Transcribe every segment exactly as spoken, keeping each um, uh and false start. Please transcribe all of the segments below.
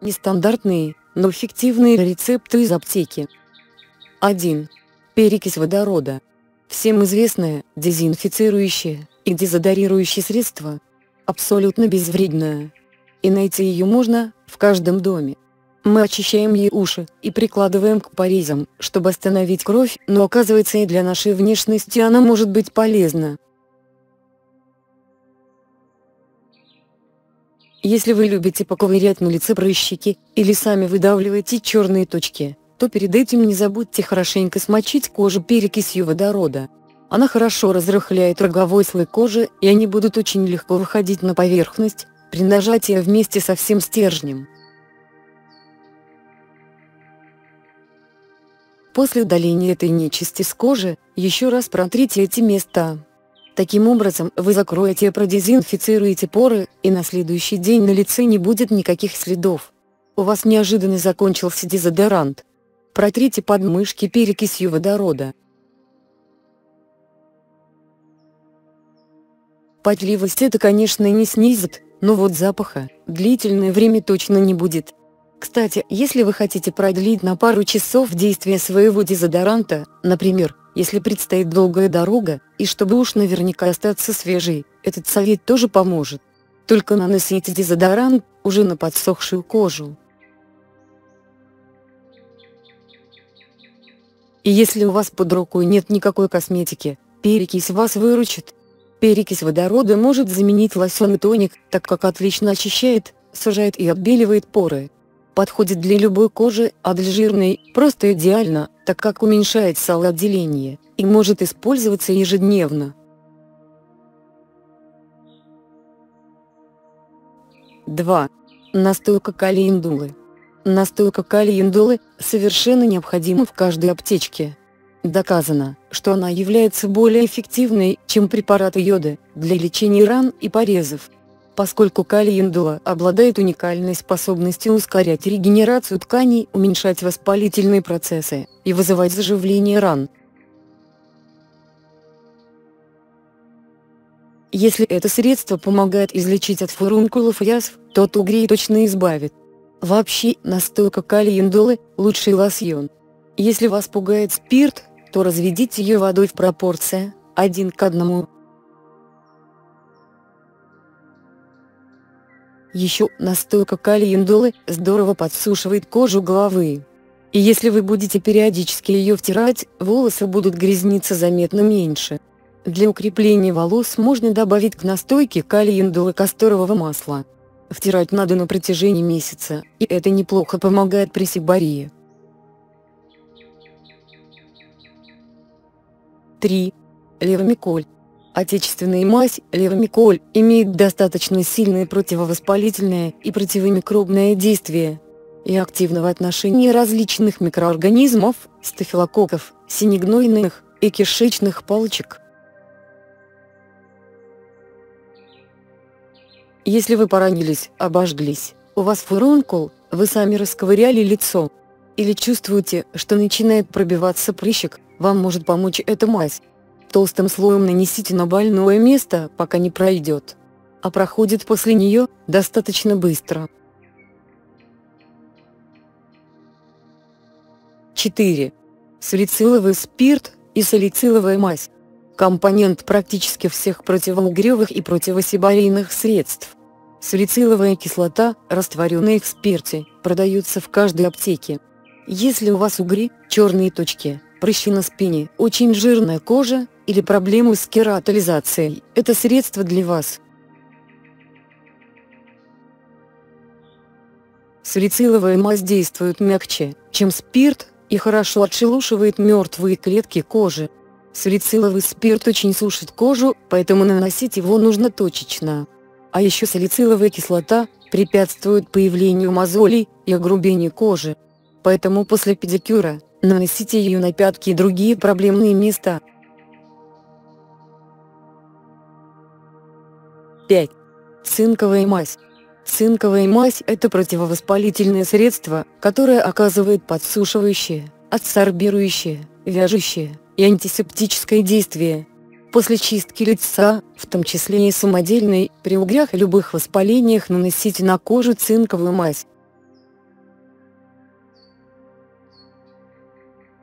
Нестандартные, но эффективные рецепты из аптеки. один. Перекись водорода. Всем известное, дезинфицирующее и дезодорирующее средство. Абсолютно безвредное. И найти ее можно в каждом доме. Мы очищаем ей уши и прикладываем к порезам, чтобы остановить кровь, но оказывается и для нашей внешности она может быть полезна. Если вы любите поковырять на лице прыщики, или сами выдавливаете черные точки, то перед этим не забудьте хорошенько смочить кожу перекисью водорода. Она хорошо разрыхляет роговой слой кожи, и они будут очень легко выходить на поверхность при нажатии вместе со всем стержнем. После удаления этой нечисти с кожи, еще раз протрите эти места. Таким образом вы закроете и продезинфицируете поры, и на следующий день на лице не будет никаких следов. У вас неожиданно закончился дезодорант. Протрите подмышки перекисью водорода. Потливость это, конечно, не снизит, но вот запаха длительное время точно не будет. Кстати, если вы хотите продлить на пару часов действие своего дезодоранта, например, если предстоит долгая дорога, и чтобы уж наверняка остаться свежей, этот совет тоже поможет. Только наносите дезодорант уже на подсохшую кожу. И если у вас под рукой нет никакой косметики, перекись вас выручит. Перекись водорода может заменить лосьон и тоник, так как отлично очищает, сужает и отбеливает поры. Подходит для любой кожи, а для жирной просто идеально, так как уменьшает салоотделение и может использоваться ежедневно. два. Настойка календулы. Настойка календулы совершенно необходима в каждой аптечке. Доказано, что она является более эффективной, чем препараты йода, для лечения ран и порезов. Поскольку календула обладает уникальной способностью ускорять регенерацию тканей, уменьшать воспалительные процессы и вызывать заживление ран. Если это средство помогает излечить от фурункулов и язв, то от угрей точно избавит. Вообще, настойка календулы – лучший лосьон. Если вас пугает спирт, то разведите ее водой в пропорции один к одному. Еще настойка календулы здорово подсушивает кожу головы. И если вы будете периодически ее втирать, волосы будут грязниться заметно меньше. Для укрепления волос можно добавить к настойке календулы касторового масла. Втирать надо на протяжении месяца, и это неплохо помогает при сиборее. три. Левомиколь. Отечественная мазь левомиколь имеет достаточно сильное противовоспалительное и противомикробное действие и активно в отношении различных микроорганизмов, стафилококков, синегнойных и кишечных палочек. Если вы поранились, обожглись, у вас фурункул, вы сами расковыряли лицо, или чувствуете, что начинает пробиваться прыщик, вам может помочь эта мазь. Толстым слоем нанесите на больное место, пока не пройдет. А проходит после нее достаточно быстро. четыре. Салициловый спирт и салициловая мазь. Компонент практически всех противоугревых и противосиборейных средств. Салициловая кислота, растворенная в спирте, продается в каждой аптеке. Если у вас угри, черные точки, прыщи на спине, очень жирная кожа или проблемы с кератолизацией, это средство для вас. Салициловая мазь действует мягче, чем спирт, и хорошо отшелушивает мертвые клетки кожи. Салициловый спирт очень сушит кожу, поэтому наносить его нужно точечно. А еще салициловая кислота препятствует появлению мозолей и огрубению кожи. Поэтому после педикюра наносите ее на пятки и другие проблемные места. пять. Цинковая мазь. Цинковая мазь – это противовоспалительное средство, которое оказывает подсушивающее, адсорбирующее, вяжущее и антисептическое действие. После чистки лица, в том числе и самодельной, при угрях и любых воспалениях наносите на кожу цинковую мазь.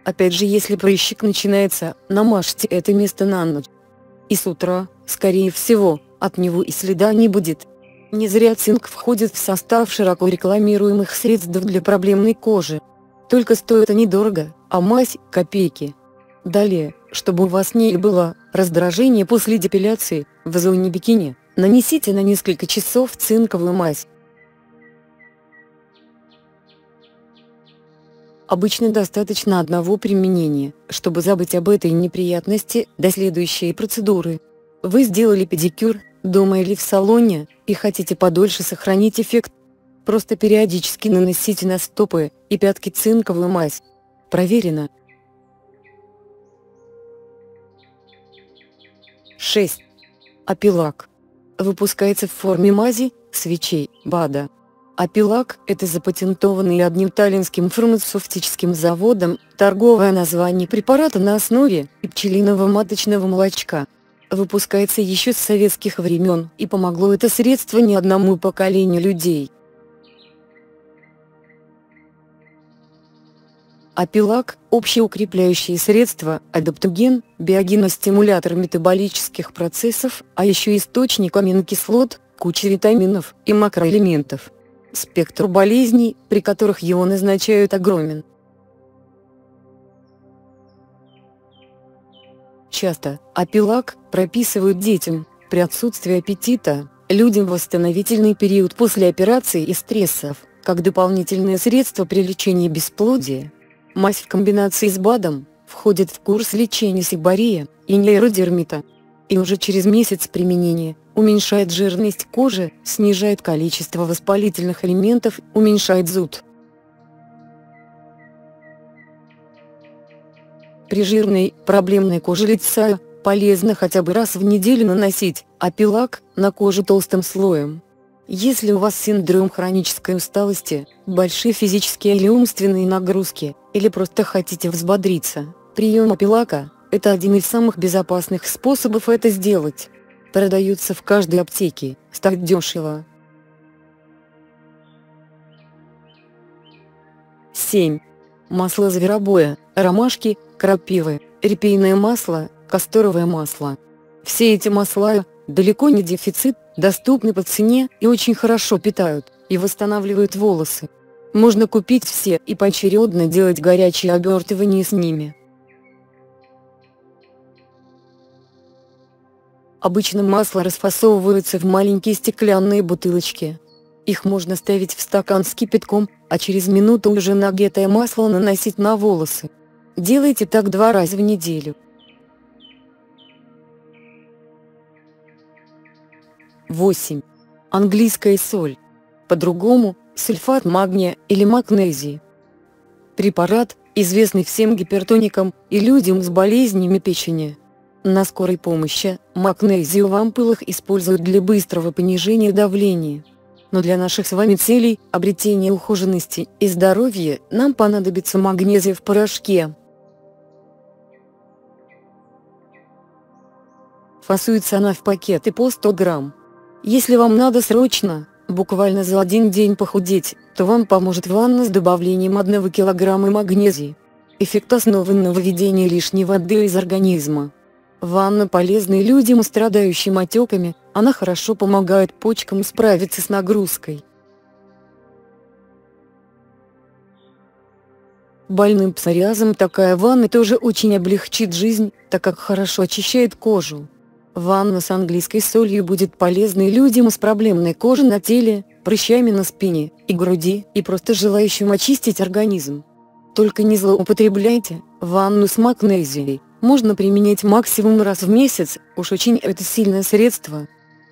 Опять же, если прыщик начинается, намажьте это место на ночь. И с утра, скорее всего, от него и следа не будет. Не зря цинк входит в состав широко рекламируемых средств для проблемной кожи. Только стоит они недорого, а мазь – копейки. Далее, чтобы у вас не было раздражения после депиляции, в зоне бикини, нанесите на несколько часов цинковую мазь. Обычно достаточно одного применения, чтобы забыть об этой неприятности до следующей процедуры. Вы сделали педикюр, дома или в салоне, и хотите подольше сохранить эффект? Просто периодически наносите на стопы и пятки цинковую мазь. Проверено. шесть. Апилак. Выпускается в форме мази, свечей, БАДа. Апилак – это запатентованный одним таллинским фармацевтическим заводом торговое название препарата на основе пчелиного маточного молочка. Выпускается еще с советских времен, и помогло это средство не одному поколению людей. Апилак – общеукрепляющее средство, адаптоген, биогеностимулятор метаболических процессов, а еще источник аминокислот, куча витаминов и макроэлементов. Спектр болезней, при которых его назначают, огромен. Часто апилак прописывают детям при отсутствии аппетита, людям в восстановительный период после операций и стрессов, как дополнительное средство при лечении бесплодия. Мазь в комбинации с БАДом входит в курс лечения сиборрея и нейродермита. И уже через месяц применения уменьшает жирность кожи, снижает количество воспалительных элементов, уменьшает зуд. При жирной, проблемной коже лица полезно хотя бы раз в неделю наносить апилак на кожу толстым слоем. Если у вас синдром хронической усталости, большие физические или умственные нагрузки, или просто хотите взбодриться, прием апилака – это один из самых безопасных способов это сделать. Продаются в каждой аптеке, стоит дешево. семь. Масло зверобоя, ромашки, крапивы, репейное масло, касторовое масло. Все эти масла – далеко не дефицит, доступны по цене и очень хорошо питают и восстанавливают волосы. Можно купить все и поочередно делать горячие обертывания с ними. Обычно масло расфасовываются в маленькие стеклянные бутылочки. Их можно ставить в стакан с кипятком, а через минуту уже нагретое масло наносить на волосы. Делайте так два раза в неделю. восемь. Английская соль. По-другому – сульфат магния или магнезии. Препарат, известный всем гипертоникам и людям с болезнями печени. На скорой помощи магнезию в ампулах используют для быстрого понижения давления. Но для наших с вами целей обретения ухоженности и здоровья нам понадобится магнезия в порошке. Фасуется она в пакеты по сто грамм. Если вам надо срочно, буквально за один день похудеть, то вам поможет ванна с добавлением одного килограмма магнезии. Эффект основан на выведении лишней воды из организма. Ванна полезна людям, страдающим отеками, она хорошо помогает почкам справиться с нагрузкой. Больным псориазом такая ванна тоже очень облегчит жизнь, так как хорошо очищает кожу. Ванна с английской солью будет полезной людям с проблемной кожей на теле, прыщами на спине и груди и просто желающим очистить организм. Только не злоупотребляйте, ванну с магнезией можно применять максимум раз в месяц, уж очень это сильное средство.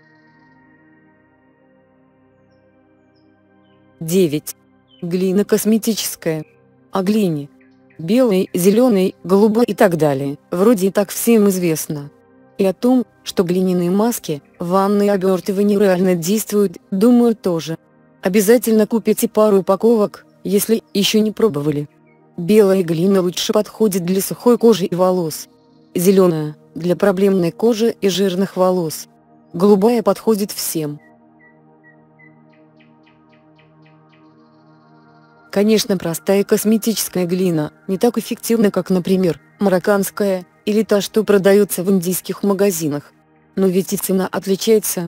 девять. Глина косметическая. О глине. Белой, зеленой, голубой и так далее, вроде и так всем известно. И о том, что глиняные маски, ванны и обертывания реально действуют, думаю тоже. Обязательно купите пару упаковок, если еще не пробовали. Белая глина лучше подходит для сухой кожи и волос. Зеленая – для проблемной кожи и жирных волос. Голубая подходит всем. Конечно, простая косметическая глина не так эффективна, как, например, марокканская, или та, что продается в индийских магазинах. Но ведь и цена отличается.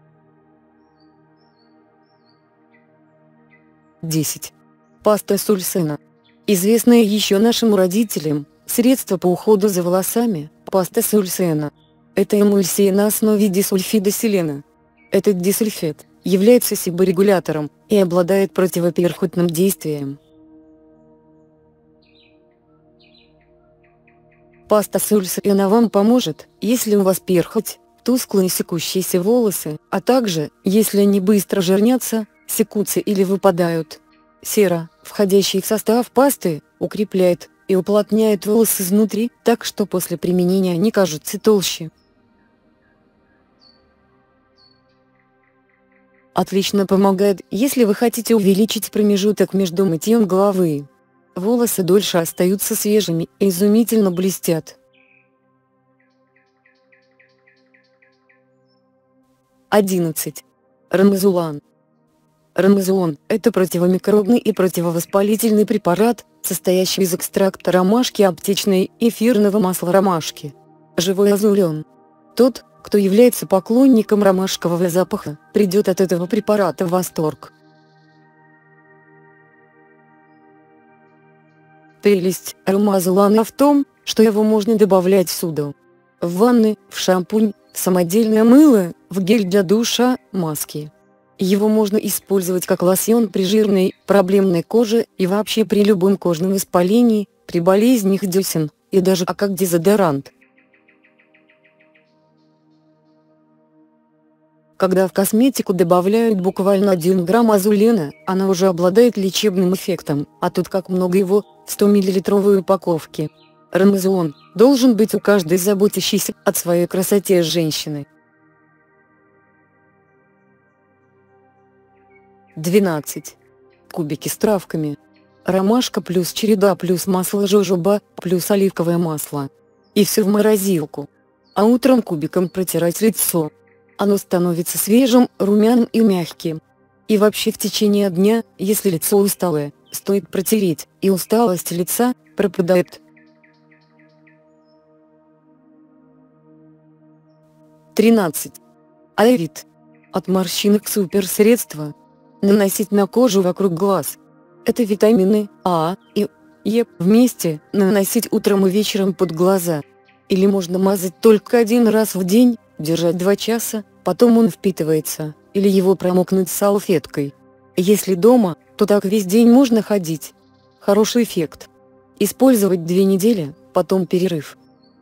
десять. Паста Сульсена. Известная еще нашим родителям, средство по уходу за волосами, паста Сульсена. Это эмульсия на основе дисульфида селена. Этот дисульфид является себорегулятором и обладает противоперхотным действием. Паста Сульсена вам поможет, если у вас перхоть, тусклые секущиеся волосы, а также, если они быстро жирнятся, секутся или выпадают. Сера, входящий в состав пасты, укрепляет и уплотняет волосы изнутри, так что после применения они кажутся толще. Отлично помогает, если вы хотите увеличить промежуток между мытьем головы. Волосы дольше остаются свежими и изумительно блестят. одиннадцать. Рамазулан. Рамазулон – это противомикробный и противовоспалительный препарат, состоящий из экстракта ромашки аптечной и эфирного масла ромашки. Живой азулен. Тот, кто является поклонником ромашкового запаха, придет от этого препарата в восторг. Прелесть рамазулана в том, что его можно добавлять всюду. В ванны, в шампунь, в самодельное мыло, в гель для душа, маски. Его можно использовать как лосьон при жирной, проблемной коже и вообще при любом кожном воспалении, при болезнях десен, и даже а как дезодорант. Когда в косметику добавляют буквально один грамм азулена, она уже обладает лечебным эффектом, а тут как много его, в сто-миллилитровой упаковке. Рамазулон должен быть у каждой заботящейся о своей красоте женщины. двенадцать. Кубики с травками. Ромашка плюс череда плюс масло жожоба плюс оливковое масло. И все в морозилку. А утром кубиком протирать лицо. Оно становится свежим, румяным и мягким. И вообще в течение дня, если лицо усталое, стоит протереть, и усталость лица пропадает. тринадцать. Айрит. От морщинок суперсредство. Наносить на кожу вокруг глаз. Это витамины А и Е вместе, наносить утром и вечером под глаза. Или можно мазать только один раз в день, держать два часа, потом он впитывается, или его промокнуть салфеткой. Если дома, то так весь день можно ходить. Хороший эффект. Использовать две недели, потом перерыв.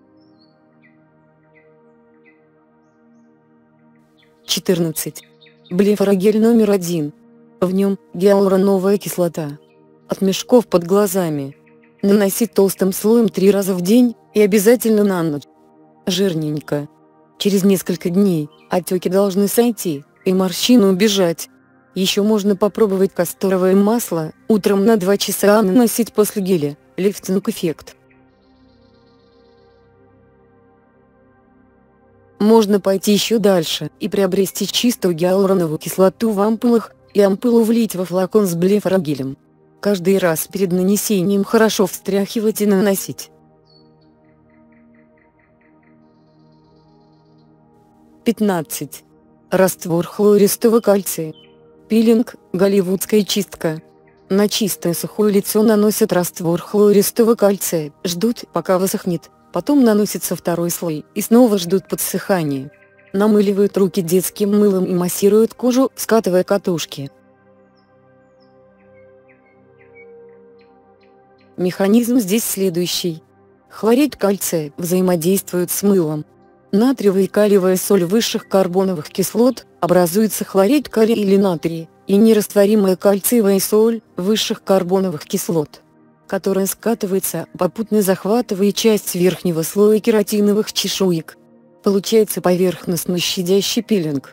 четырнадцать. Блефарогель номер один. В нем гиалуроновая кислота. От мешков под глазами. Наносить толстым слоем три раза в день и обязательно на ночь. Жирненько. Через несколько дней отеки должны сойти и морщины убежать. Еще можно попробовать касторовое масло, утром на два часа наносить после геля, лифтинг-эффект. Можно пойти еще дальше и приобрести чистую гиалуроновую кислоту в ампулах и ампулу влить во флакон с блефарогелем. Каждый раз перед нанесением хорошо встряхивать и наносить. пятнадцать. Раствор хлористого кальция. Пилинг, голливудская чистка. На чистое сухое лицо наносят раствор хлористого кальция, ждут, пока высохнет, потом наносится второй слой и снова ждут подсыхания. Намыливают руки детским мылом и массируют кожу, скатывая катушки. Механизм здесь следующий. Хлорид кальция взаимодействует с мылом. Натриевая и калиевая соль высших карбоновых кислот, образуется хлорид калия или натрия, и нерастворимая кальциевая соль высших карбоновых кислот, которая скатывается, попутно захватывая часть верхнего слоя кератиновых чешуек. Получается поверхностно щадящий пилинг.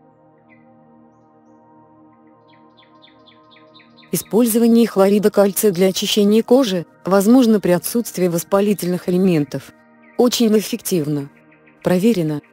Использование хлорида кальция для очищения кожи возможно при отсутствии воспалительных элементов. Очень эффективно. Проверено.